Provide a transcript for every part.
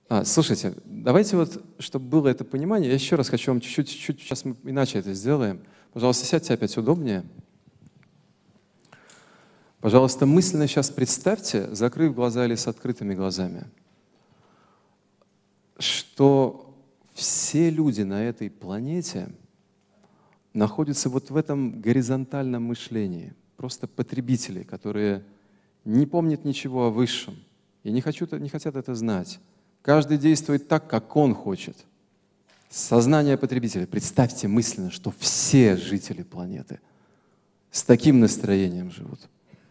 Слушайте, давайте вот, чтобы было это понимание, я еще раз хочу вам чуть-чуть, сейчас мы иначе это сделаем. Пожалуйста, сядьте опять удобнее. Пожалуйста, мысленно сейчас представьте, закрыв глаза или с открытыми глазами, что все люди на этой планете находятся вот в этом горизонтальном мышлении, просто потребители, которые не помнят ничего о высшем и не хотят это знать. Каждый действует так, как он хочет. Сознание потребителя. Представьте мысленно, что все жители планеты с таким настроением живут.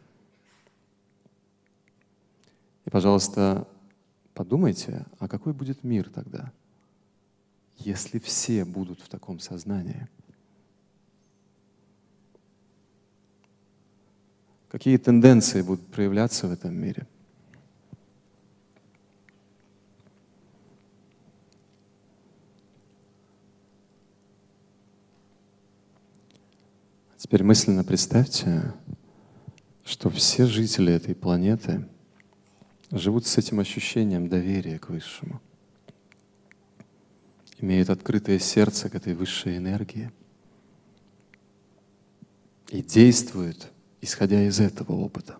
И, пожалуйста, подумайте, а какой будет мир тогда, если все будут в таком сознании? Какие тенденции будут проявляться в этом мире? Теперь мысленно представьте, что все жители этой планеты живут с этим ощущением доверия к Высшему, имеют открытое сердце к этой высшей энергии и действуют, исходя из этого опыта.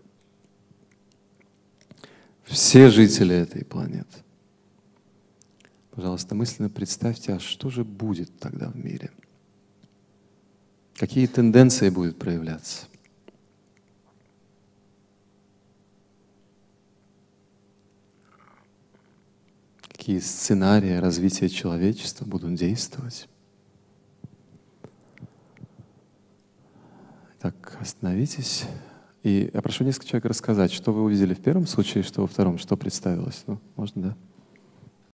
Все жители этой планеты. Пожалуйста, мысленно представьте, а что же будет тогда в мире? Какие тенденции будут проявляться? Какие сценарии развития человечества будут действовать? Так, остановитесь. И я прошу несколько человек рассказать, что вы увидели в первом случае, что во втором, что представилось. Ну, можно, да?